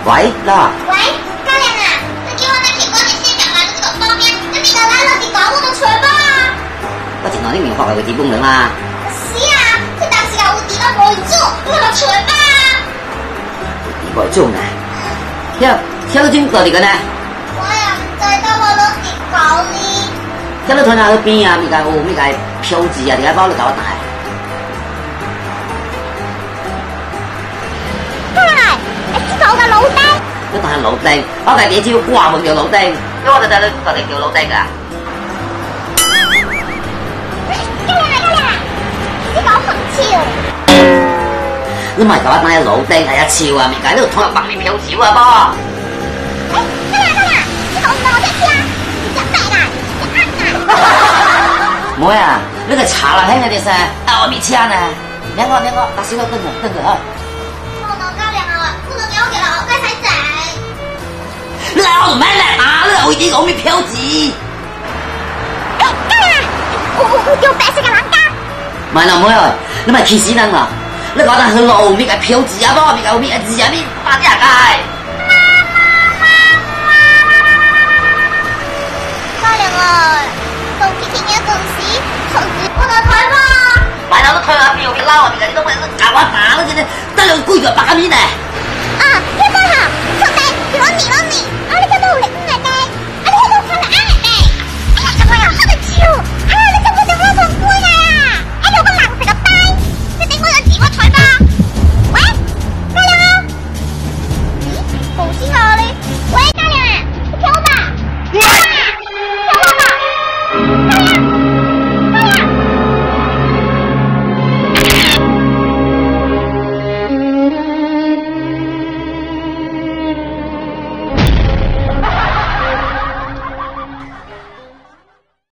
喂，啦。 喂，嘉玲啊，你叫我哋奇哥你先入嚟呢度方面，你咪就拉落地搞我個嘴巴。 我前兩天明學係會點功能啊？ 是啊，佢當時有地到我做，我個嘴巴。 我做呢？聽到點到底個呢？ 我又唔知得我落地搞呢。 聽到台下去邊啊？咪解咪解票子啊？點解包你搞大？ 我嘅老丁， 一但係老丁，我第幾招掛滿叫老丁，因為我哋到底叫老丁噶。 嘉玲啊，你講很潮。 你唔係搞一單老丁係一潮啊？咪解呢度捅入白面票少啊噃？ 嘉玲，你講唔到我隻車，你隻白啊，你啱啊。 妹啊，呢個查啦聽嘅啲聲，但我未車呢。兩個，大小哥跟住啊！你嚟我唔咩嚟啊！你又啲講咩票子？ 嘉玲啊，我叫白色嘅冷家。 唔係啦，妹啊，你咪歧視人啦！你講得係路面嘅票子啊，噃面嘅面字啊，面八啲人街。 嘉玲啊，到幾點嘅陣時，從住我就睇嘛。 埋頭都推下票，你撈下面嘅，你都冇人搞我打咯，真係得兩句就白面呢。 啊，嘉玲啊，從地攞你，啊，你個都力。